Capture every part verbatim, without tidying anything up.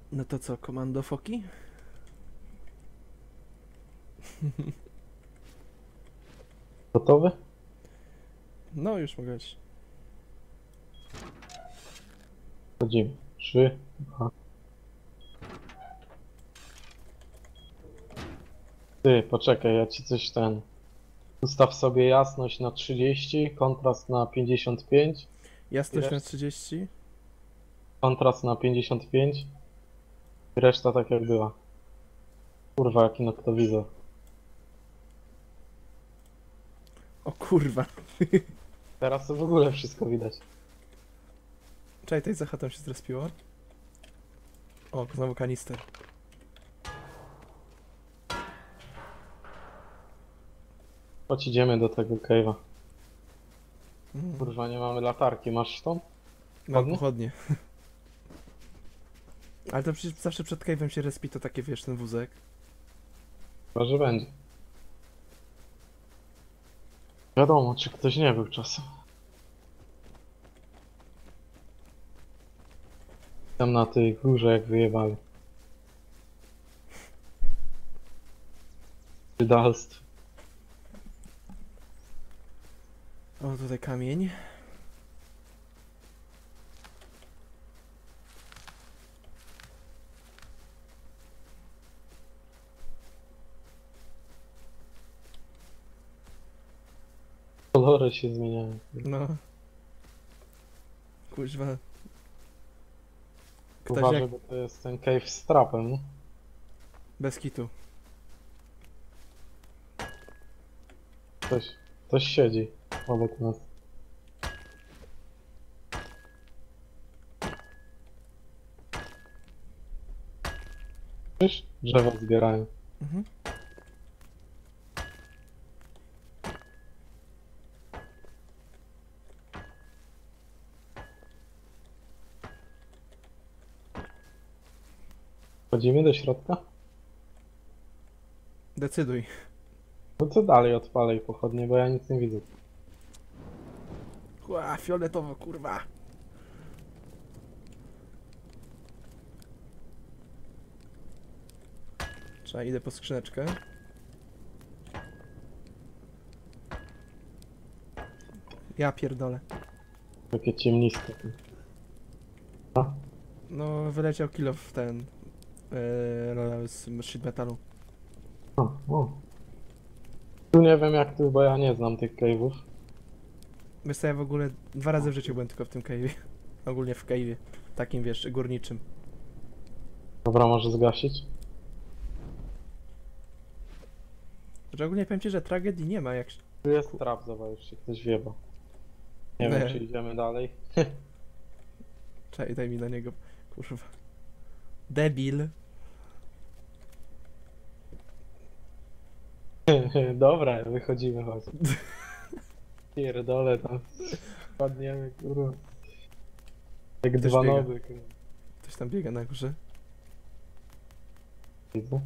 No to co, komando foki? Gotowy? No już mogę być. Chodzimy. Trzy, dwa. Ty, poczekaj, ja ci coś ten... Ustaw sobie jasność na trzydzieści, kontrast na pięćdziesiąt pięć, Jasność na reszta- trzydzieści. kontrast na pięćdziesiąt pięć i reszta tak jak była. Kurwa, jaki noktowizor. O kurwa. Teraz to w ogóle wszystko widać. Czekaj, tej za chatą się zrespiło. O, znowu kanister. Chodź, idziemy do tego cave'a. Mm. Kurwa, nie mamy latarki, masz tą? Mam Pochodnie? pochodnie. Ale to przecież zawsze przed cave'em się respi, to takie wiesz, ten wózek. Chyba, że będzie. Wiadomo, czy ktoś nie był czasem. Tam na tej górze jak wyjebali. Wydalstwo. O, tutaj kamień. Kolory się zmieniają. No. Kuźwa. Ktoś Uważaj, jak... bo to jest ten cave z trapem, nie? Bez kitu. Ktoś, ktoś siedzi obok nas. Wiesz? Drzewa zbierają. Mhm. Wchodzimy do środka? Decyduj. No co dalej odpalej pochodnie, bo ja nic nie widzę. Ła, fioletowo, kurwa. Trzeba, idę po skrzyneczkę. Ja pierdolę. Takie ciemniste. A? No, wyleciał kilo w ten... Yy, z sheet metalu. O, o. Tu nie wiem jak tu, bo ja nie znam tych cave'ów. Wiesz co, ja w ogóle dwa razy w życiu byłem tylko w tym cave'ie. Ogólnie w cave'ie. Takim, wiesz, górniczym. Dobra, może zgasić? Znaczy ogólnie powiem ci, że tragedii nie ma, jak... się- Tu jest trap, zobacz, już się ktoś wjebał. Nie Nie. wiem, czy idziemy dalej. Czekaj, daj mi na niego, kurwa. Debil. Dobra, wychodzimy, chodź. Pierdolę tam. Padniemy, kurwa. Jak Też dwa biega. noby, kurwa. Ktoś tam biega na górze. Widzę.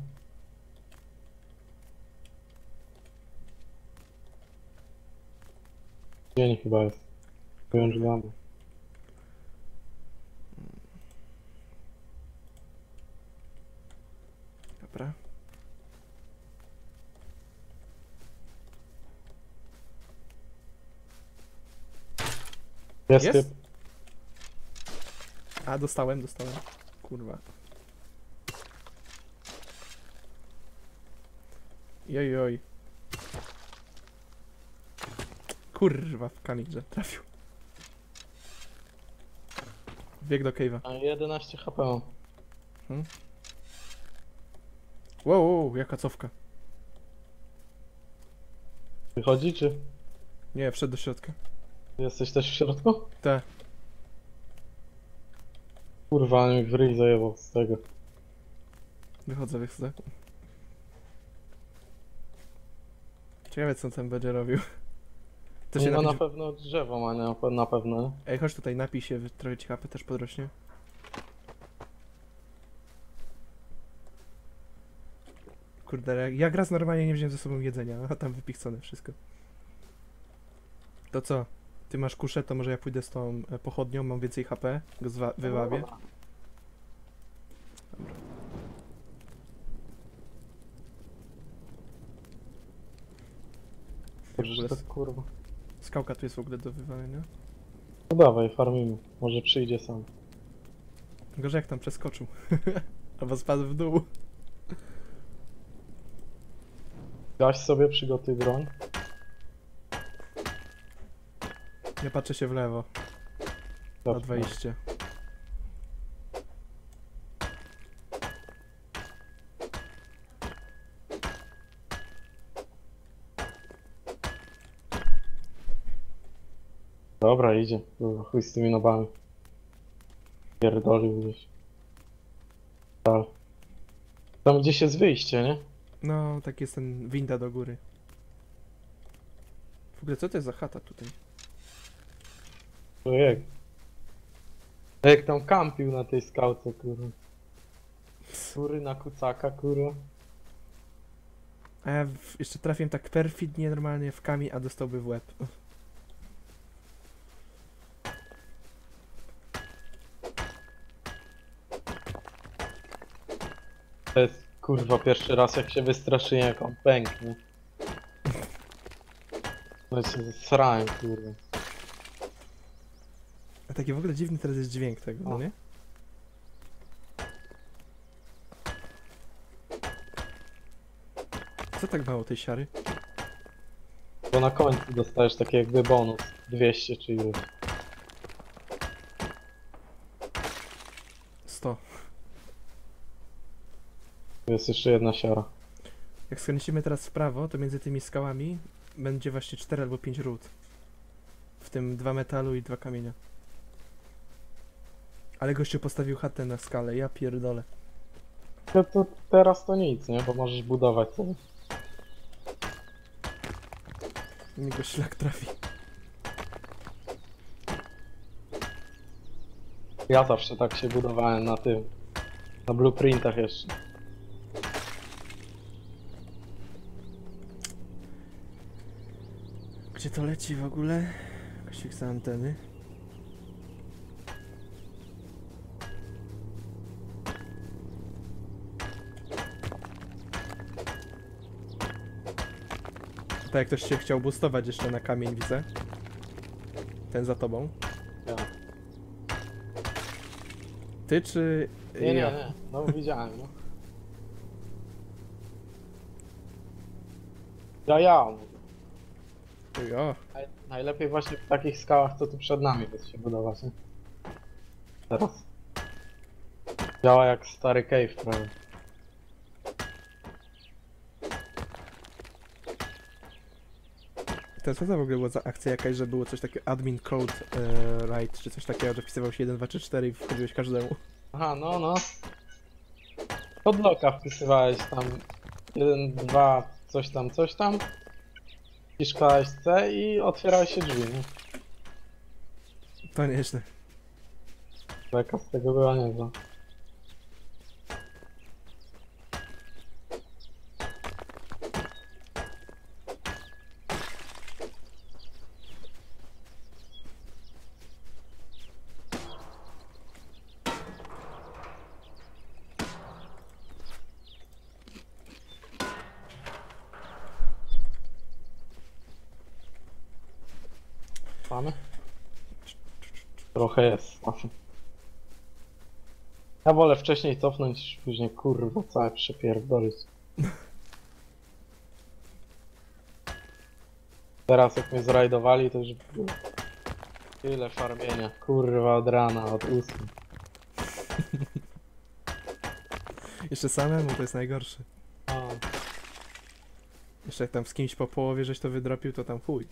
Dzień chyba jest. Wyjąć mamy. Dobra. Jest, Jest? typ. A, dostałem, dostałem. Kurwa. Joj, joj. Kurwa, w kamień, trafił. Bieg do cave'a. A jedenaście H P mam. Wow, wow, jaka cofka. Wychodzi, czy? Nie, wszedł do środka. Jesteś też w środku? Te. Kurwa, mi w ryj zajebał z tego. Wychodzę, wychodzę. Ciekawe co on tam będzie robił. To się No na napić... pewno drzewo ma, nie? Na pewno, nie? Ej, chodź tutaj, napij się, trochę ci H P też podrośnie. Kurde, jak- ja raz normalnie nie wziąłem ze sobą jedzenia, a tam wypichcone wszystko. To co? Ty masz kuszę, to może ja pójdę z tą e, pochodnią, mam więcej H P, go zwa- wywabię. Czekaj, w ogóle To kurwa. skałka tu jest w ogóle do wywalenia. No dawaj, farmimy. Może przyjdzie sam. Gorzej jak tam przeskoczył. Albo spadł w dół. Gaś sobie, przygotuj broń. Ja patrzę się w lewo. Od Dobrze. wejścia. Dobra, idzie. Kurwa, chuj z tymi nobami. Pierdolił gdzieś. Tak. Tam gdzieś jest wyjście, nie? No, tak jest ten winda do góry. W ogóle co to jest za chata tutaj? Ojej. Jak tam kampił na tej skałce, kurwa. Kury na kucaka, kurwa. A ja w, jeszcze trafiłem tak perfidnie normalnie w kamień, a dostałby w łeb. To jest kurwa pierwszy raz jak się wystraszyłem jak on pęknie. No się zesrałem, kurwa. A taki w ogóle dziwny teraz jest dźwięk tego, no O. nie? Co tak mało tej siary? Bo na końcu dostajesz taki jakby bonus. dwieście czy ileś. sto. Tu jest jeszcze jedna siara. Jak skręcimy teraz w prawo, to między tymi skałami będzie właśnie cztery albo pięć ród. W tym dwa metalu i dwa kamienia. Ale gościu postawił chatę na skalę, ja pierdolę. To, to teraz to nic, nie? Bo możesz budować sobie. Mi go szlak trafi. Ja zawsze tak się budowałem na tym. Na blueprintach jeszcze. Gdzie to leci w ogóle? Kościk za anteny. Tak jak ktoś się chciał boostować jeszcze na kamień, widzę. Ten za tobą. Ja. Ty czy Nie, nie, ja? nie. No widziałem, no. Ja, ja. Ja. Naj- Najlepiej właśnie w takich skałach, co tu przed nami jest się budować, nie? Teraz. Działa jak stary cave prawie. To co to w ogóle była za akcja jakaś, że było coś takiego admin code e, right, czy coś takiego, że wpisywał się jeden, dwa, trzy, cztery i wchodziłeś każdemu. Aha, no, no. Pod loka wpisywałeś tam jeden, dwa, coś tam, coś tam. Wciskałeś C i otwierałeś się drzwi, nie? To nieźle. Beka z tego była niezła. Mamy? Trochę jest. Ja wolę wcześniej cofnąć, później kurwa całe przepierdolić. Teraz jak mnie zrajdowali, to już było tyle farmienia. Kurwa od rana, od ósmej. Jeszcze samemu to jest najgorsze. A, Jeszcze jak tam z kimś po połowie żeś to wydropił, to tam chuj.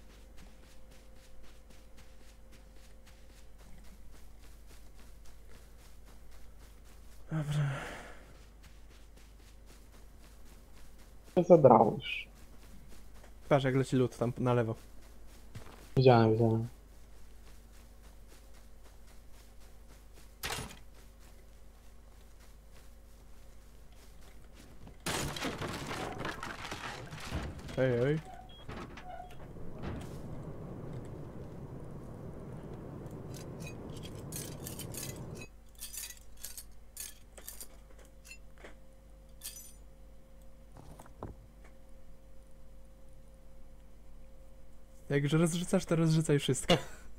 Dobra. się zebrało już. Patrz jak leci lód tam na lewo. Widziałem, widziałem. Ej, ej. Jak już rozrzucasz, to rozrzucaj wszystko.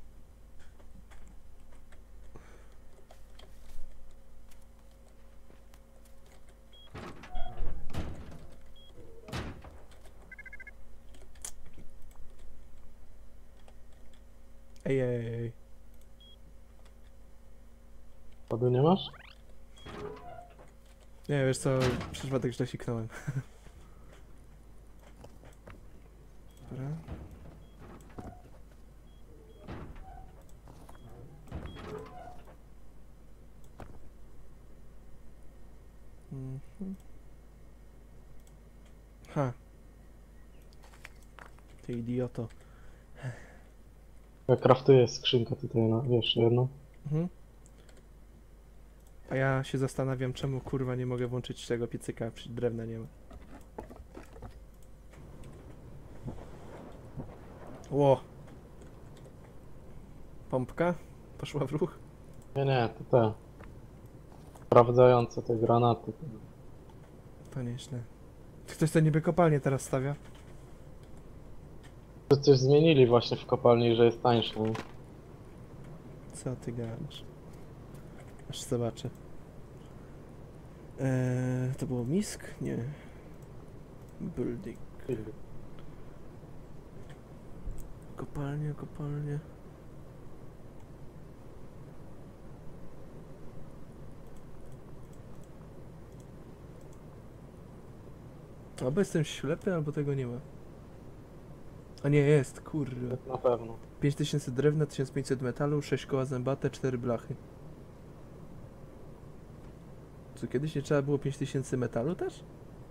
Ej, ej, ej. Wodu nie masz? Nie, wiesz co, przez przypadek źle siknąłem. Dobra. Mhm. Ha. Ty idioto. Ja kraftuję skrzynkę tutaj na, wiesz, jedną. Mhm. A ja się zastanawiam, czemu kurwa nie mogę włączyć tego piecyka, przecież drewna nie ma. Ło. Pompka? Poszła w ruch? Nie, nie, to te. Sprawdzające te granaty. To nieźle. Ktoś to niby kopalnię teraz stawia? To coś zmienili właśnie w kopalni, że jest tańsze. nie? Co ty gadasz? Aż zobaczę. Eee, to było misk? Nie. Building. Kopalnia, kopalnia. Albo jestem ślepy, albo tego nie ma. A nie, jest, kurwa. Na pewno. pięć tysięcy drewna, tysiąc pięćset metalu, sześć koła zębate, cztery blachy. Co, kiedyś nie trzeba było pięć tysięcy metalu też?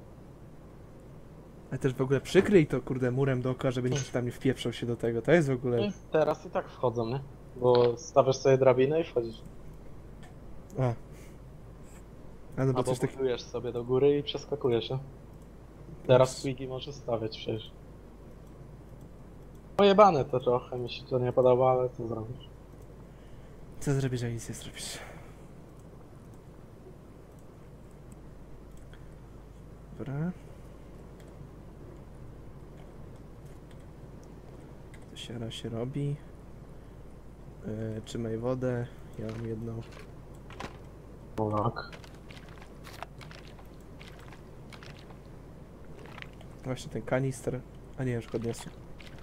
Ale też w ogóle przykryj to, kurde, murem dookoła, żeby nikt tam nie wpieprzał się do tego. To jest w No ogóle... i teraz i tak wchodzą, nie? Bo stawiasz sobie drabinę i wchodzisz. A. A no bo Albo coś tak... budujesz sobie do góry i przeskakujesz, nie? Teraz Quiggy może stawiać przecież. Pojebane to trochę, mi się to nie podoba, ale co zrobisz? Co zrobisz, jak nic nie zrobisz? Dobra. To siara się robi. Yy, trzymaj wodę. Ja mam jedną. No tak. Właśnie ten kanister. A nie, już go odniosłem.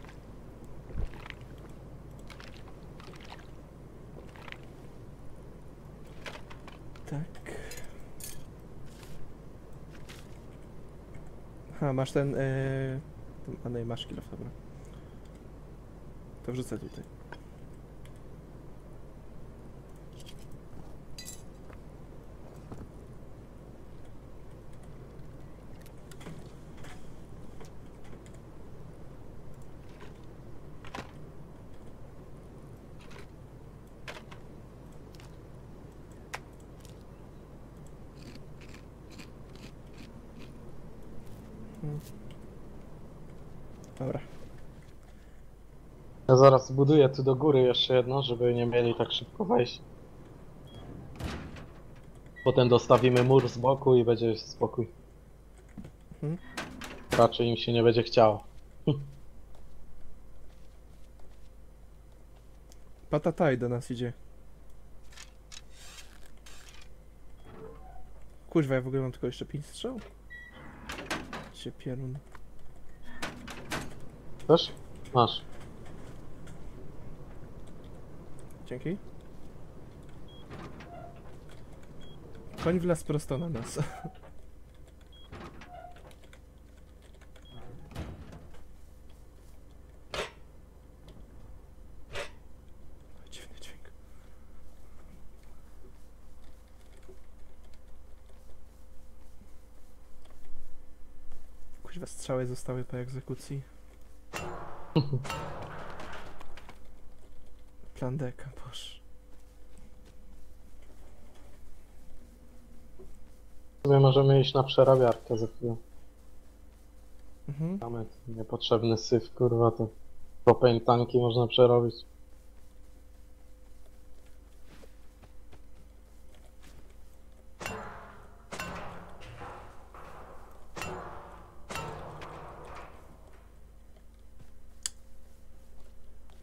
Tak. Ha, masz ten... Yy... ten- A no i masz kilof, dobra. To wrzucę tutaj. Hmm. Dobra. Ja zaraz zbuduję tu do góry jeszcze jedno, żeby nie mieli tak szybko wejść. Potem dostawimy mur z boku i będzie spokój. Mhm. Raczej im się nie będzie chciało. Patataj do nas idzie. Kurwa, ja w ogóle mam tylko jeszcze pięć strzał? Się pierun. Też? Masz. Dzięki. Koń wlazł prosto na nas. Dziwny dźwięk. Kuźwa, strzały zostały po egzekucji. Plan deka, boż. My możemy iść na przerabiarkę za chwilę. Mhm. Mamy tu niepotrzebny syf, kurwa, to propane tanki można przerobić.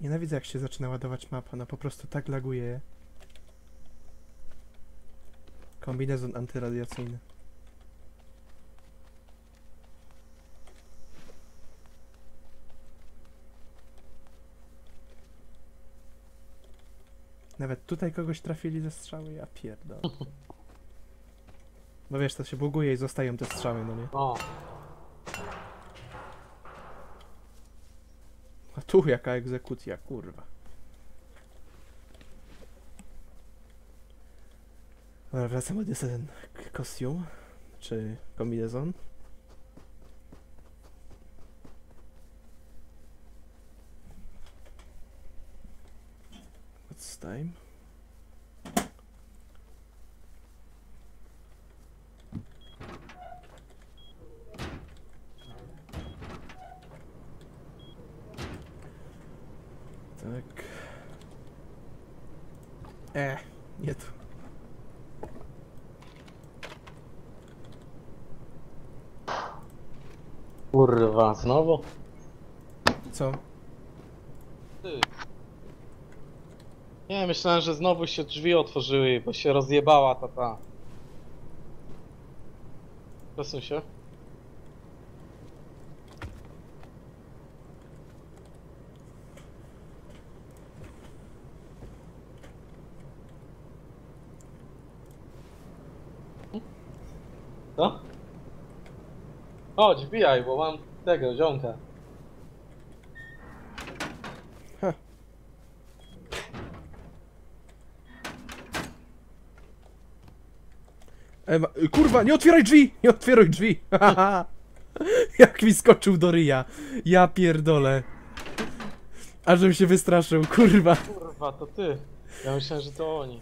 Nienawidzę jak się zaczyna ładować mapa, no po prostu tak laguje. Kombinezon antyradiacyjny. Nawet tutaj kogoś trafili ze strzały, ja pierdolę. No wiesz, to się buguje i zostają te strzały, no nie? O, A tu jaka egzekucja, kurwa. Dobra, wracam, odniosę ten k- kostium, czy kombinezon. What's time? Tak. E, nie tu. kurwa, znowu? Co? Ty. Nie, myślałem, że znowu się drzwi otworzyły, bo się rozjebała ta ta. Przesuń się. Co? Chodź, wbijaj, bo mam tego, ziomka. Ha. E, ma, y, kurwa, nie otwieraj drzwi! Nie otwieraj drzwi! Haha. Jak mi skoczył do ryja. Ja pierdolę. Ażem się wystraszył, kurwa. Kurwa, to ty. Ja myślałem, że to oni.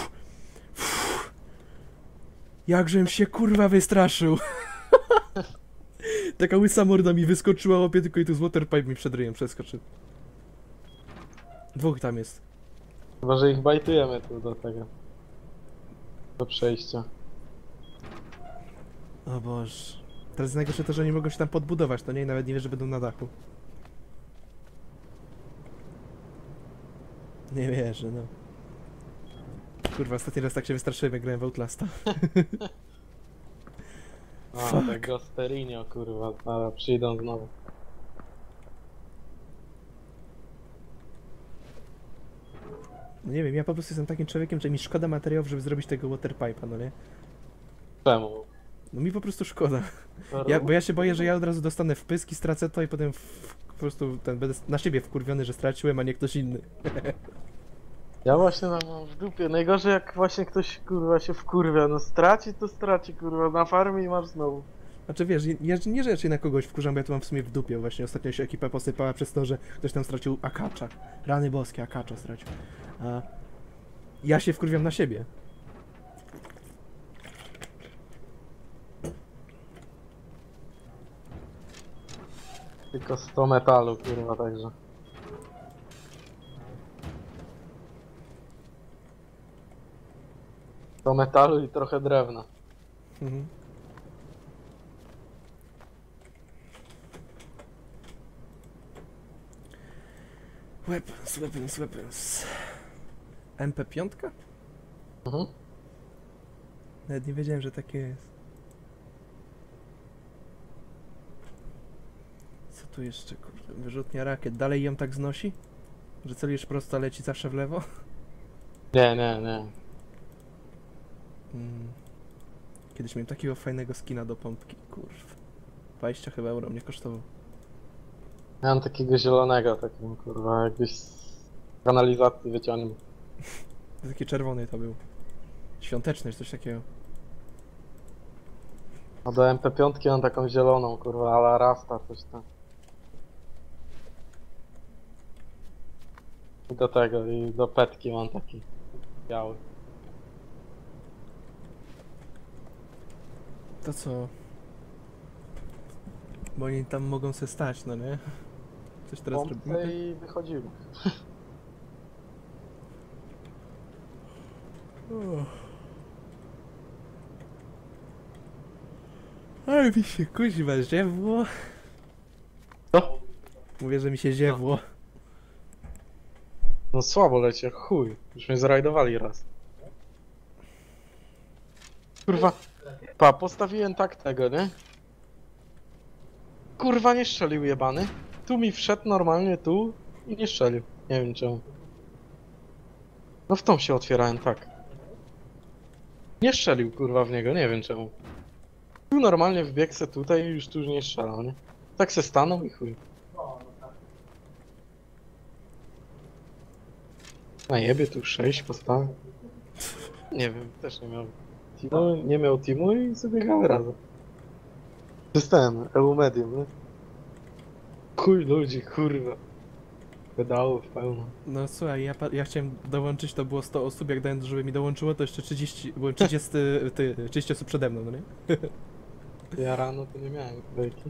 Jakżem się kurwa wystraszył. Taka łysa morda mi wyskoczyła, opie tylko i tu z waterpipe mi przed ryjem przeskoczył. Dwóch tam jest. Chyba, że ich bajtujemy tu do tego. Do przejścia. O Boże. Teraz najgorsze to, że nie mogą się tam podbudować, to nie, nawet nie wiesz, że będą na dachu. Nie wierzę, no. Kurwa, ostatni raz tak się wystraszyłem, jak grałem w Outlasta. A, Fuck. tak Gosterinio, kurwa, zaraz przyjdą znowu. No nie wiem, ja po prostu jestem takim człowiekiem, że mi szkoda materiałów, żeby zrobić tego waterpipe'a, no nie? Czemu? No mi po prostu szkoda. Ja, bo ja się boję, że ja od razu dostanę wpyski, stracę to i potem w, po prostu ten, będę na siebie wkurwiony, że straciłem, a nie ktoś inny. Ja właśnie no, mam w dupie. Najgorzej jak właśnie ktoś kurwa się wkurwia. No straci to straci kurwa na farmie i masz znowu. Znaczy wiesz, ja nie, że ja się na kogoś wkurzam, bo ja to mam w sumie w dupie. Właśnie ostatnio się ekipa posypała przez to, że ktoś tam stracił akacza. Rany boskie, akacza stracił. A ja się wkurwiam na siebie. Tylko sto metalu kurwa także. sto metalu i trochę drewna. Mhm. Weapons, weapons, weapons. M P pięć? Mhm. Nawet nie wiedziałem, że takie jest. Co tu jeszcze, kurde? Wyrzutnia rakiet. Dalej ją tak znosi? Że celujesz prosto, a leci zawsze w lewo? Nie, nie, nie. Mm. Kiedyś miałem takiego fajnego skina do pompki, kurwa. dwadzieścia chyba euro mnie kosztował. Ja mam takiego zielonego, takim kurwa jakbyś z kanalizacji wyciągnął. Taki czerwony to był. Świąteczny, czy coś takiego. A do M P pięć mam taką zieloną kurwa, ala Rasta coś tam. I do tego, i do petki mam taki biały. To co? Bo oni tam mogą se stać, no nie? Coś teraz robimy? Pompce i wychodzimy. Ale mi się kuźwa ziewło. Co? Mówię, że mi się ziewło. No słabo leci, jak chuj. Już mnie zrajdowali raz. Kurwa. Pa, postawiłem tak tego, nie? Kurwa, nie strzelił jebany. Tu mi wszedł normalnie, tu i nie strzelił. Nie wiem czemu. No w tą się otwierałem, tak. Nie strzelił, kurwa, w niego, nie wiem czemu. Tu normalnie wbiegł se tutaj i już tu już nie strzelał, nie? Tak se stanął i chuj. Na jebie tu sześć postawił. Nie wiem, też nie miał teamu, nie miał teamu i sobie grały razem. System, E U Medium, nie? Chuj ludzi, kurwa. Pedałów pełno. No słuchaj, ja, pa- ja chciałem dołączyć, to było sto osób, jak dałem, żeby mi dołączyło, to jeszcze trzydzieści, byłem trzydzieści, ty, trzydzieści osób przede mną, no nie? Ja rano to nie miałem kolejki.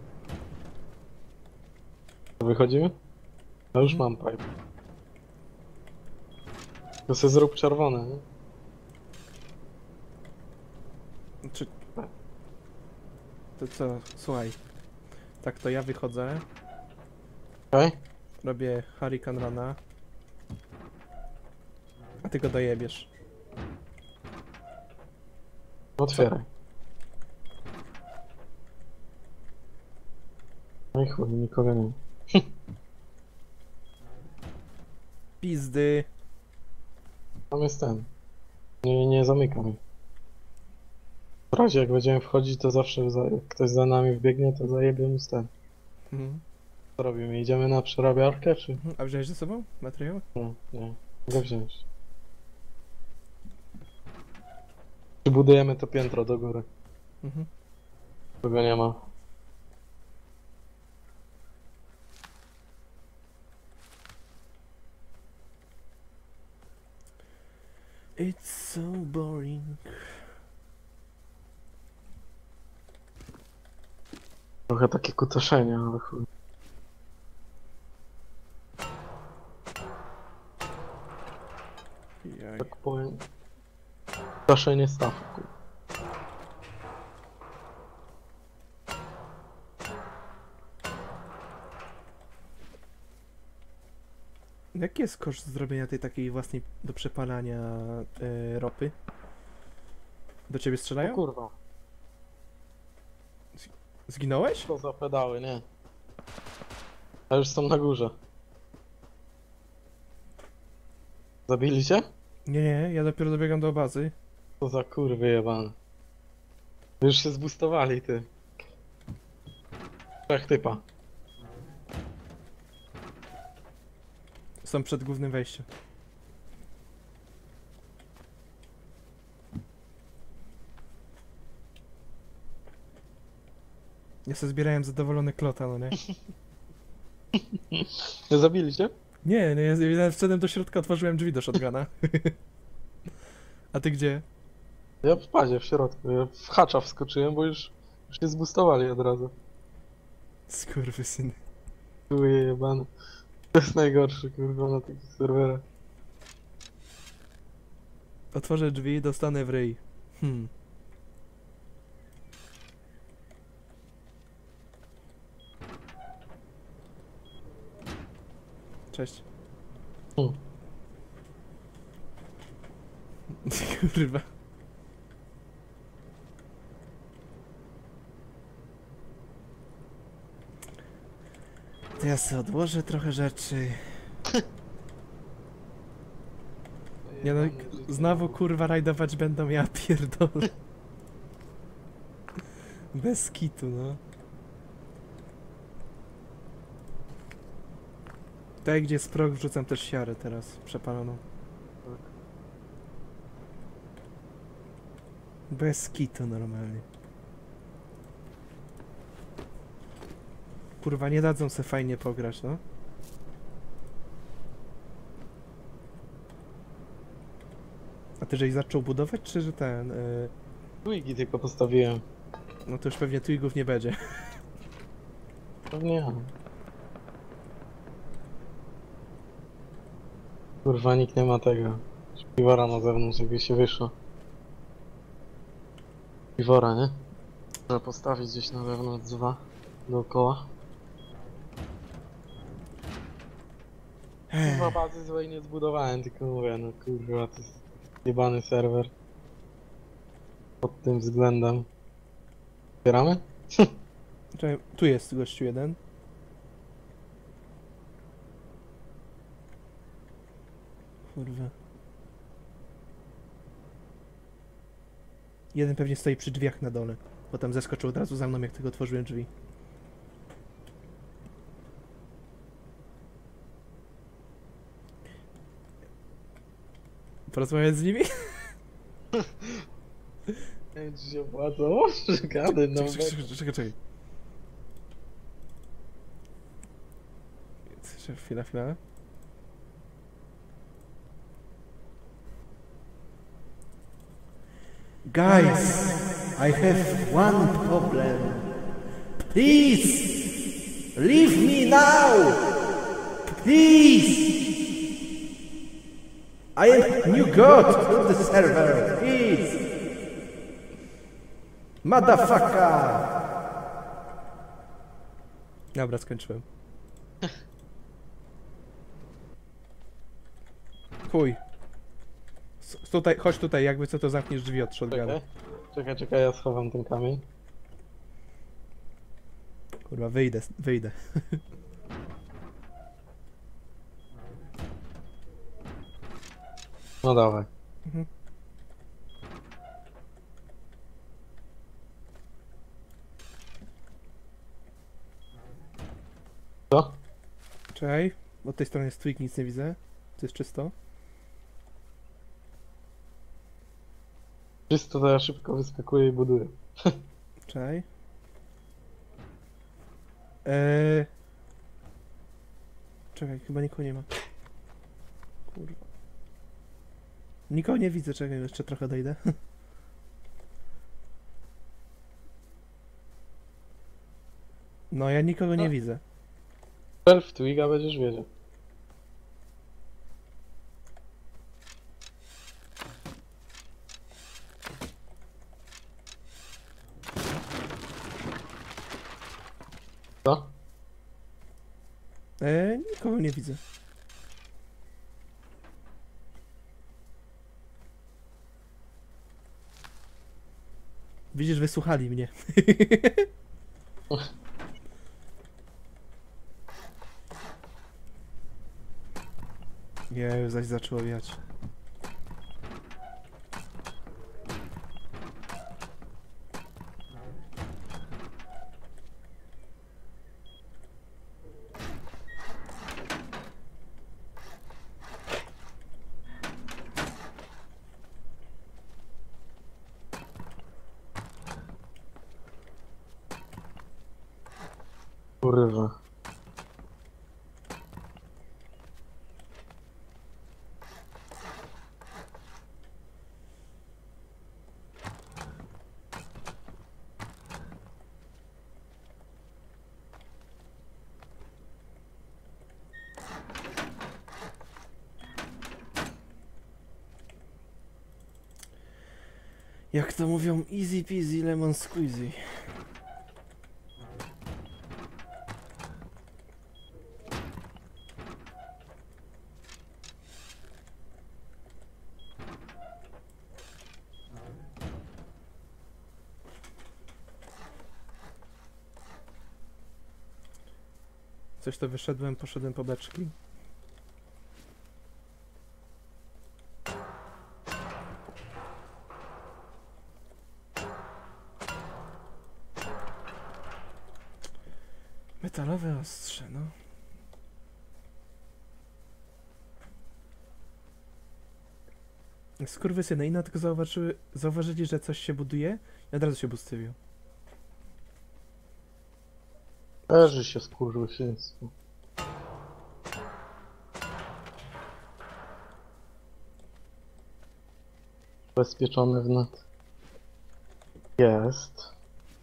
To wychodzimy? Ja już Mhm. mam pipe. To sobie zrób czerwone, nie? Czy... To co, słuchaj. Tak, to ja wychodzę, Okej? robię Hurricane Runa. A ty go dojebiesz. Otwieraj. No i chuj, nikogo nie ma. Pizdy. Tam jest ten. Nie, nie zamykam. W razie jak będziemy wchodzić, to zawsze za, jak ktoś za nami wbiegnie, to zajebie mu ten. Mhm. Co robimy? Idziemy na przerabiarkę, czy? Mhm. A wziąłeś ze sobą materiał? Nie, nie. Mogę wziąć. Czy budujemy to piętro do góry? Mhm. Tego nie ma. It's so boring. Trochę takie kutoszenie, ale chuj. Jaj. Tak powiem. Kutoszenie stawku. Jaki jest koszt zrobienia tej takiej własnej do przepalania e, ropy? Do ciebie O strzelają? kurwa. Zginąłeś? Co za pedały, nie. A już są na górze. Zabili cię? Nie, nie, ja dopiero dobiegam do bazy. Co za kurwy jebane. Już się zbustowali, ty. Trzech typa. Są przed głównym wejściem. Ja sobie zbierałem zadowolony klota, no nie? Nie zabili cię? Nie, nie, ja ja wszedłem do środka, otworzyłem drzwi do shotguna. A ty gdzie? Ja w padzie w środku. Ja w hacza wskoczyłem, bo już, już się zbustowali od razu. Skurwysyny. Były jebane. To jest najgorszy, kurwa, na takich serwerach. Otworzę drzwi, dostanę w ryj. Hmm. Cześć. Hmm. Kurwa. To ja sobie odłożę trochę rzeczy. Nie no, znowu kurwa rajdować będą, ja pierdolę. Bez kitu, no. Tutaj gdzie jest prog wrzucam też siarę teraz, przepaloną. Bez kitu normalnie. Kurwa, nie dadzą se fajnie pograć, no. A ty żeś zaczął budować, czy że ten... Y... Twigi tylko postawiłem. No to już pewnie twigów nie będzie. Pewnie ja. Kurwa, nikt nie ma tego. Piwora na zewnątrz, jakby się wyszło. Piwora, nie? Trzeba postawić gdzieś na zewnątrz dwa dookoła. Kurwa bazy złej nie zbudowałem, tylko mówię, no kurwa, to jest jebany serwer. Pod tym względem. Otwieramy? Czekaj, tu jest gościu jeden. Kurwa. Jeden pewnie stoi przy drzwiach na dole. Potem zeskoczył od razu za mną, jak tylko otworzyłem drzwi. Porozmawiać z nimi? Nie wiem, czy się opłacało? Że gadaj, no Czekaj, czekaj, czekaj, czekaj, czekaj. Jeszcze chwila, chwila. Guys, I have one problem. Please, leave me now. Please. I am new god of the server. Please. Motherfucker. Dobra, skończyłem. Chuj. S- Tutaj, chodź tutaj, jakby co to zamkniesz drzwi od shotguna. Czekaj, czekaj, czekaj, ja schowam ten kamień. Kurwa, wyjdę, wyjdę. No dawaj. Mhm. Co? Czekaj, od tej strony jest twig, nic nie widzę. To jest czysto. Czysto to ja szybko wyskakuję i buduję. Czekaj. Eee... Czekaj, chyba nikogo nie ma. Kurwa. Nikogo nie widzę, czekaj, jeszcze trochę dojdę. No, ja nikogo nie No. widzę. Strzel w Twiga, będziesz wiedział. Co? Eee, nikogo nie widzę. Widzisz, wysłuchali mnie. Jeju, zaś zaczęło wiać. Kurwa. Jak to mówią, easy peasy lemon squeezy. Coś to wyszedłem, poszedłem po beczki. Metalowe ostrze, no. Skurwysyny, inne tylko zauważyły, zauważyli, że coś się buduje i od razu się bustywił. Leży się skurwysyństwo. Bezpieczony wnet. Jest.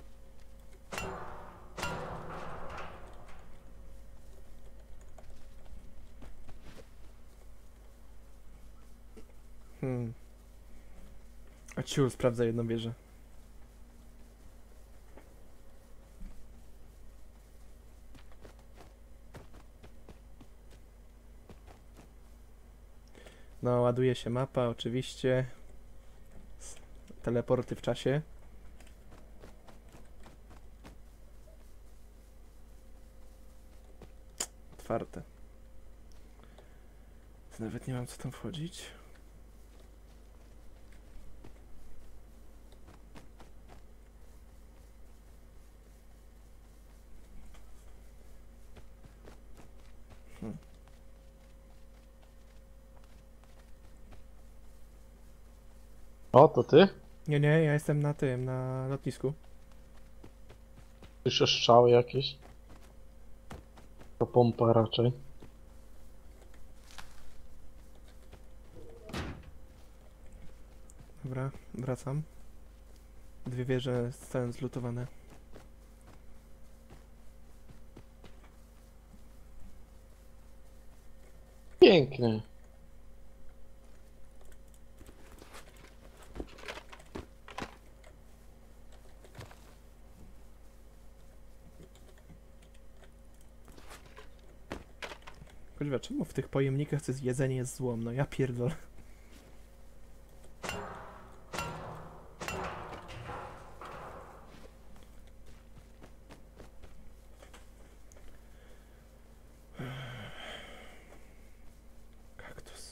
Hmm. A ciul sprawdza jedną wieżę. No, ładuje się mapa, oczywiście. Teleporty w czasie. Otwarte. Nawet nie mam co tam wchodzić. Hmm. O, to ty? Nie, nie, ja jestem na tym, na lotnisku. Słyszę strzały jakieś. To pompa raczej. Dobra, wracam. Dwie wieże zostały zlutowane. Pięknie. Kurwa, czemu w tych pojemnikach to jest jedzenie jest złom? No ja pierdolę. Kaktus.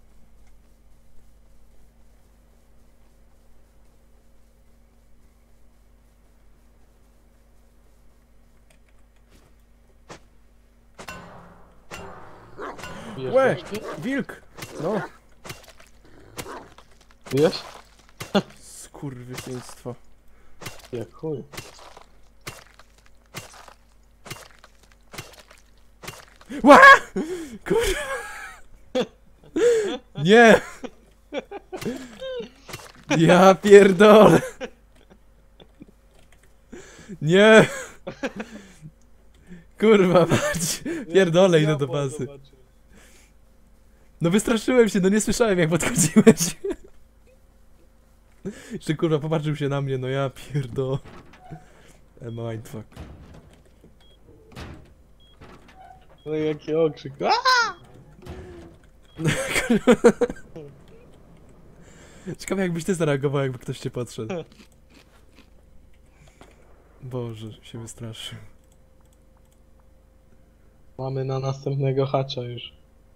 Bijesz Łe! gości? Wilk! No, Bijesz? skurwysyństwo. Jak chuj. Ła! Kurwa! Nie! Ja pierdolę! Nie! Kurwa, patrz! Pierdolę, idę do bazy. No wystraszyłem się, no nie słyszałem jak podchodziłeś. Jeszcze kurwa popatrzył się na mnie, no ja pierdolę. E, mindfuck. No i jaki okrzyk. A! Ciekawe jakbyś ty zareagował, jakby ktoś cię podszedł. Boże, się wystraszył. Mamy na następnego hacza już.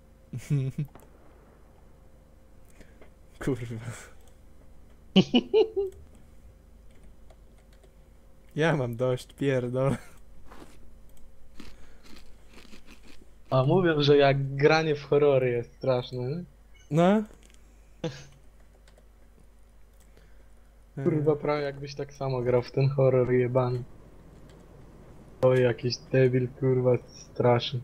Kurwa. Ja mam dość, pierdol. A mówią, że jak granie w horrory jest straszne, nie? No? Kurwa, prawie jakbyś tak samo grał w ten horror jebany. O, jakiś debil, kurwa, straszy.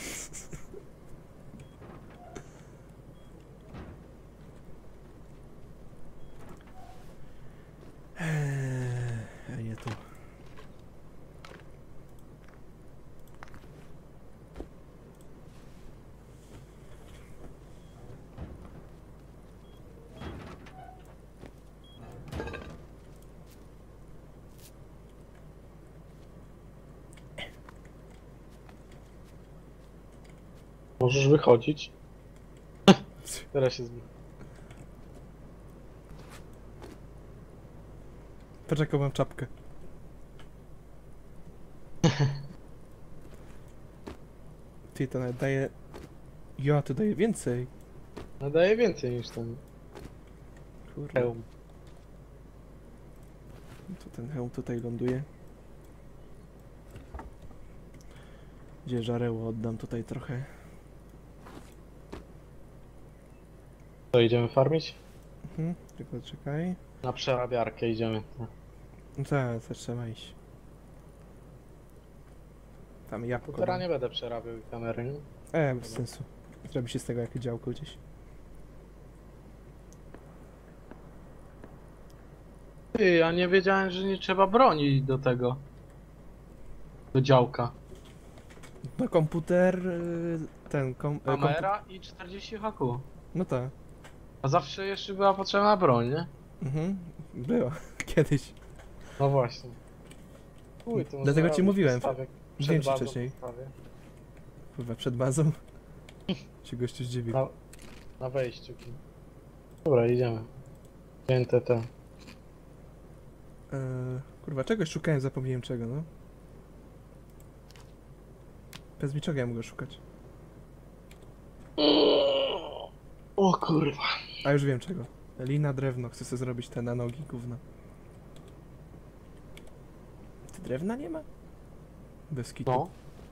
Eee, nie tu. Możesz wychodzić. Teraz się zbi... Patrz jaką mam czapkę. Ty to nawet daje... Ja, to daje więcej. Nadaje więcej niż ten Kurwa. hełm. To ten hełm tutaj ląduje. Gdzie żareło oddam tutaj trochę. To idziemy farmić? Mhm, tylko czekaj. Na przerabiarkę idziemy. No tak, to trzeba iść. Tam jabłko. Teraz dam. nie będę przerabiał kamery, nie? E, bez sensu. Zrobi się z tego jakieś działko gdzieś. Ty, ja nie wiedziałem, że nie trzeba broni do tego. Do działka. No komputer... y, ten... Kom, e, kompu- Kamera i czterdzieści haku. No tak. A zawsze jeszcze była potrzebna broń, nie? Mhm. Było. Kiedyś. No właśnie. Uj, to Dlatego ci robić mówiłem. postawę. Mówiłem Przed ci bazą wcześniej. postawię. Kurwa, przed bazą. Się gościu zdziwił. Na, Na wejściu. Dobra, idziemy. N T T. Eee, kurwa, czegoś szukałem, zapomniałem czego, no. Bez mi czego ja mogę szukać. O kurwa. A już wiem czego. Lina, drewno, chcę sobie zrobić te na nogi, gówno. Ty drewna nie ma? Bez kitu. No.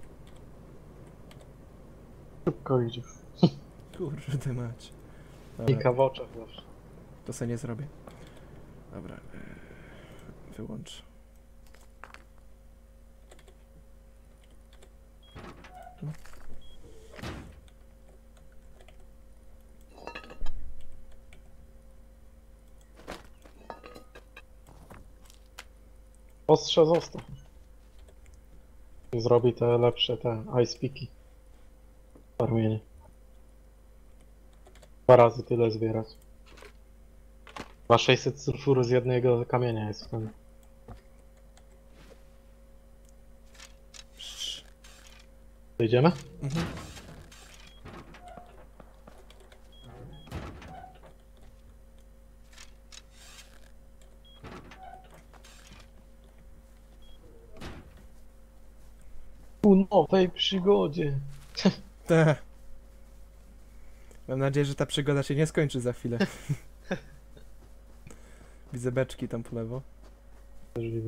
Szybko idziesz. Kurde mać. I Dobra, w oczach zawsze. to se nie zrobię. Dobra. Eee, wyłącz. Ostrze zostaw. I zrobi te lepsze te ice piki. Farmienie. Dwa razy tyle zbierać. Chyba sześćset sulfuru z jednego kamienia jest w tym. Psz. Idziemy? Mhm. Ku nowej przygodzie. Te. Mam nadzieję, że ta przygoda się nie skończy za chwilę. Widzę beczki tam po lewo. Też widzę.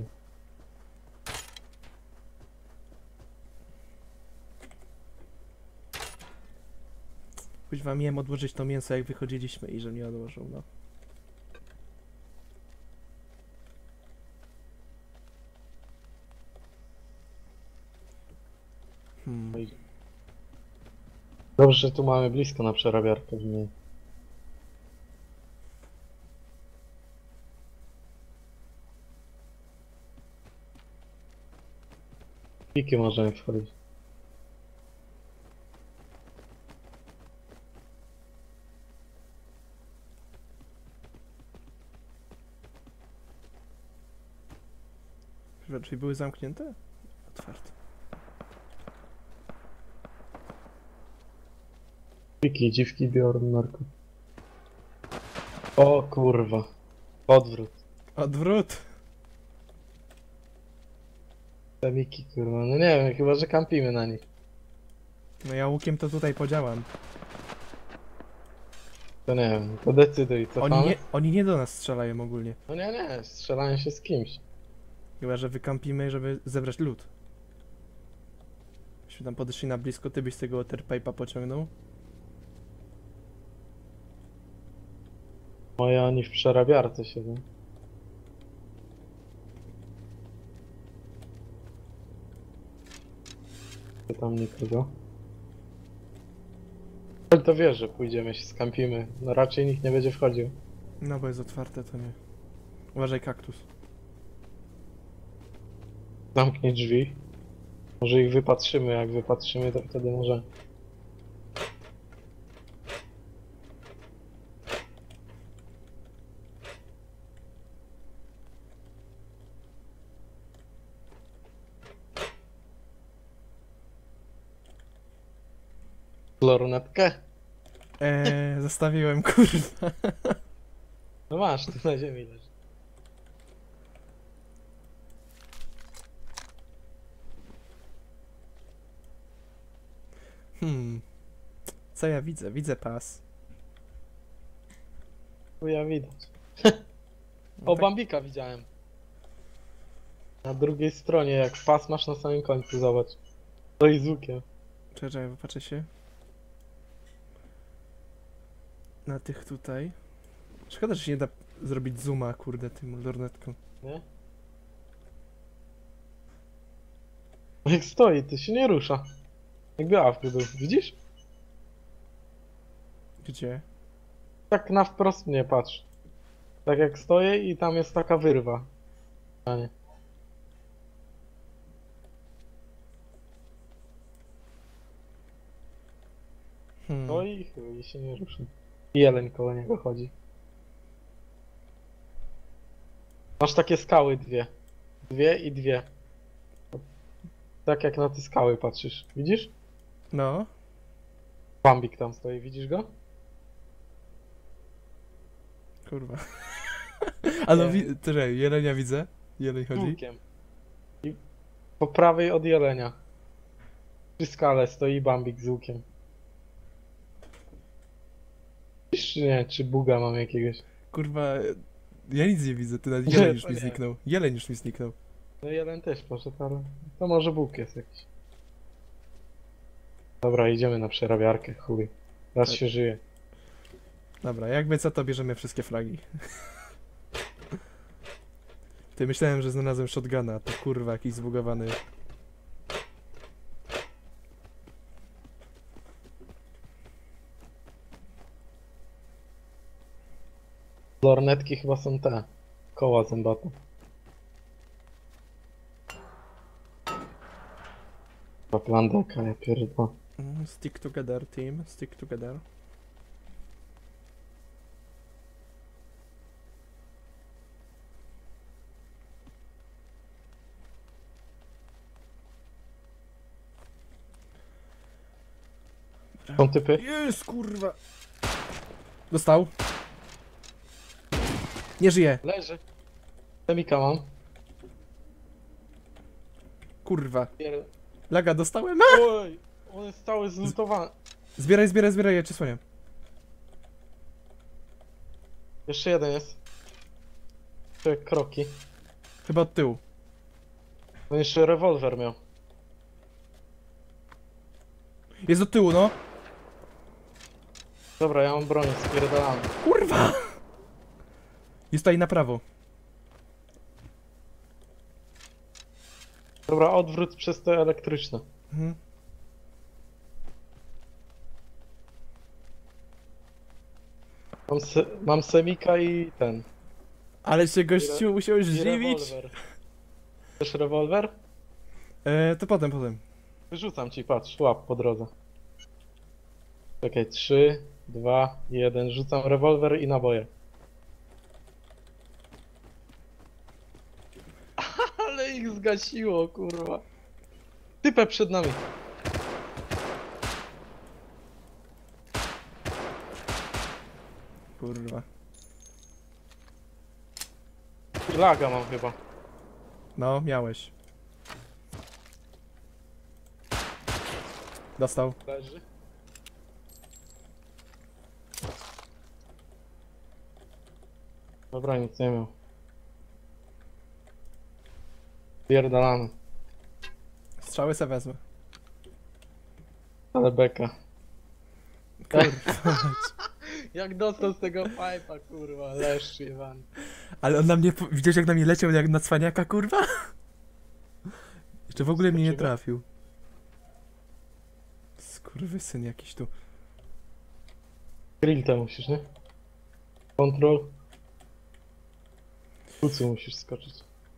Kuźwa, miałem odłożyć to mięso, jak wychodziliśmy i że nie odłożył, no. Hmm. Dobrze, że tu mamy blisko na przerabiarkę. Nie. Piki możemy wchodzić. Drzwi były zamknięte? Otwarte. Piki, dziwki, biorą narko. O kurwa. Odwrót. Odwrót! Te miki kurwa. No nie wiem, chyba że kampimy na nich. No ja łukiem to tutaj podziałam. To nie wiem, to decyduj, co Oni nie, oni nie do nas strzelają ogólnie. No nie, nie, strzelają się z kimś. Chyba, że wykampimy, żeby zebrać lód. Byśmy tam podeszli na blisko, ty byś z tego waterpipe'a pociągnął. Moje oni w przerabiarce siedzą. Nie tam nikogo. Ale to wiesz, że pójdziemy się skampimy. No raczej nikt nie będzie wchodził. No bo jest otwarte, to nie. Uważaj, kaktus. Zamknij drzwi. Może ich wypatrzymy, jak wypatrzymy, to wtedy może. Lornetkę? Eee, zostawiłem, kurwa. No masz, tu na ziemi leży. Hmm. Co ja widzę? Widzę pas. Tu ja widać. No O, tak- Bambika widziałem. Na drugiej stronie, jak pas masz na samym końcu, zobacz. To i z łukiem. Czekaj, czekaj, popatrzę się. Na tych tutaj. Szkoda, że się nie da zrobić zooma, kurde, tym lornetką. Nie? Jak stoi, to się nie rusza. Jakby awky był, widzisz? Gdzie? Tak na wprost mnie patrz. Tak jak stoję i tam jest taka wyrwa. A nie. Hmm. No i chuj, się nie rusza. I jeleń koło niego chodzi. Masz takie skały dwie. Dwie i dwie. Tak jak na te skały patrzysz. Widzisz? No. Bambik tam stoi, widzisz go? kurwa. A no, Nie. wi- czekaj, jelenia widzę. Jeleń Z chodzi. łukiem. I po prawej od jelenia. Przy skale stoi Bambik z łukiem. Czy nie, czy buga mam jakiegoś? Kurwa, ja nic nie widzę, ty nawet Nie, jeleń już to mi nie. zniknął. Jeleń już mi zniknął. No jeden też poszedł, ale to może Bóg jest jakiś. Dobra, idziemy na przerabiarkę, chuj. Raz Tak. się żyje. Dobra, jakby co, to bierzemy wszystkie flagi. Ty, myślałem, że znalazłem shotguna, a to kurwa jakiś zbugowany. Lornetki chyba są te. Koła zębate. Chyba plan deka, ja pierdolę. Mm, Stick together, team, stick together. Są typy? Jest, kurwa! Dostał. Nie żyje, Leży. Semika mam. kurwa. Pier... Laga dostałem. Oj! On jest cały zlutowany. Zbieraj, zbieraj, zbieraj, ja cię słonię. Jeszcze jeden jest. Trzy kroki. Chyba od tyłu. On jeszcze rewolwer miał. Jest od tyłu, no. Dobra, ja mam broń, spierdalamy. Kurwa! Jest tutaj na prawo. Dobra, odwrót przez te elektryczne. Mhm. Mam, se mam semika i ten. Ale się gościu musiał I zdziwić. rewolwer. Chcesz rewolwer? E, to potem, potem. Wyrzucam ci, patrz, łap po drodze. Czekaj, trzy, dwa, jeden. Rzucam rewolwer i naboje. Ale ich zgasiło, kurwa. Typę przed nami. Kurwa. Laga mam chyba. No, miałeś. Dostał. Leży. Dobra, nic nie miał. Pierdalamy. Strzały se wezmę. Ale beka. Kurwa. Jak dostał z tego pipa, kurwa, leszcz jebany. Ale on na mnie, po- widziałeś jak na mnie leciał jak na cwaniaka, kurwa? Jeszcze w ogóle mnie nie Spoczywa? trafił. Skurwysyn jakiś tu. Grill to musisz, nie? Control. Kucu musisz skoczyć.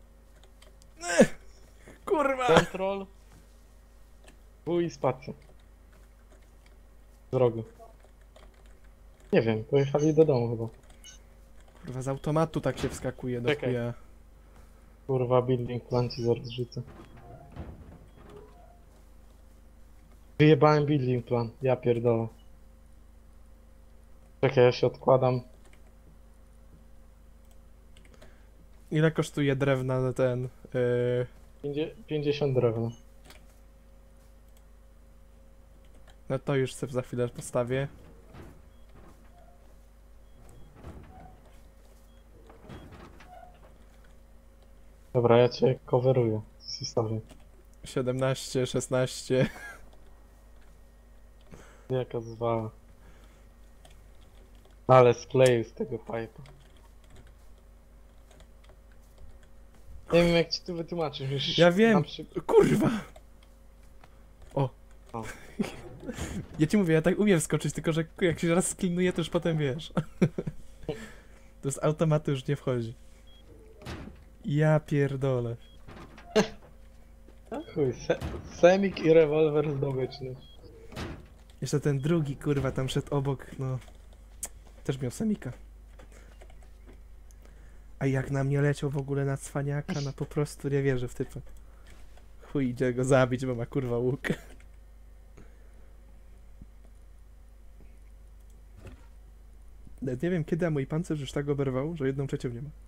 Kurwa! Control. W i spacja. Z rogu. Nie wiem, pojechali do domu chyba. Kurwa, z automatu tak się wskakuje do Czekaj. chuja. Kurwa, building plan ci zaraz rzucę. Wyjebałem building plan, ja pierdolę. Czekaj, ja się odkładam. Ile kosztuje drewna na ten... Yy... Pięćdzie- pięćdziesiąt drewna. No to już sobie za chwilę postawię. Dobra, ja cię coveruję. Zostawię. siedemnaście, szesnaście. Jaka zwała. Ale skleję z tego pipa. Nie wiem jak ci tu wytłumaczyć. Musisz Ja wiem. na przy- Kurwa! O. O. Ja ci mówię, ja tak umiem wskoczyć, tylko że jak się raz sklinuję, to już potem wiesz. To z automatu już nie wchodzi. Ja pierdolę. A chuj, se semik i rewolwer zdobyczny. Jeszcze ten drugi, kurwa, tam szedł obok, no... Też miał semika. A jak na mnie leciał w ogóle na cwaniaka, no po prostu nie wierzę w typę. Chuj, idzie go zabić, bo ma kurwa łuk. Nawet nie wiem kiedy, a mój pancerz już tak oberwał, że jedną trzecią nie ma.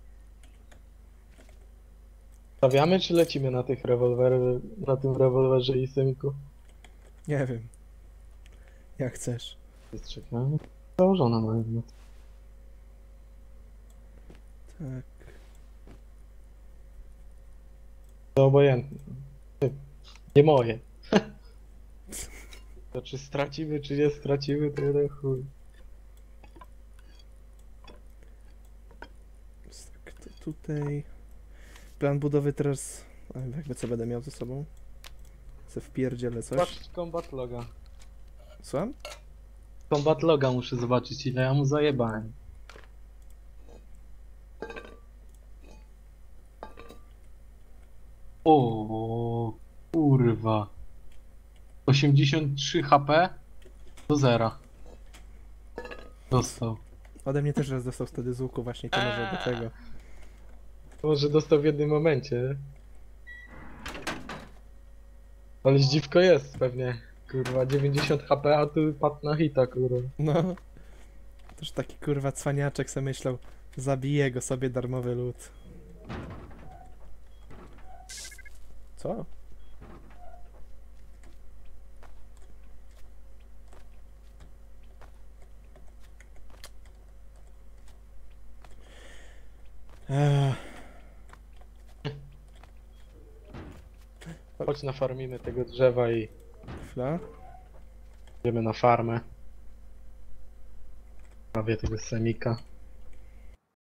Stawiamy czy lecimy na tych rewolwerach, na tym rewolwerze i semiku? Nie wiem. Jak chcesz. Wystrzegamy. Założona moja no. Tak. To obojętne. Nie moje. To czy stracimy, czy nie stracimy, to jeden chuj. Więc tak, to tutaj... Plan budowy teraz... A, jakby co będę miał ze sobą? Se wpierdzielę coś. Patrz combat loga. Słucham? Combat loga muszę zobaczyć, ile ja mu zajebałem. O kurwa. osiemdziesiąt trzy H P do zera. Dostał. Ode mnie też raz dostał wtedy z łuku właśnie, to może do tego. Może dostał w jednym momencie. Ale zdziwko jest pewnie. Kurwa, dziewięćdziesiąt H P, a tu padł na hita, kurwa. No. Też taki kurwa cwaniaczek sobie myślał, zabije go sobie darmowy lód. Co? Eee, Chodź na farmimy tego drzewa i chwila. idziemy na farmę. Prawie tego semika.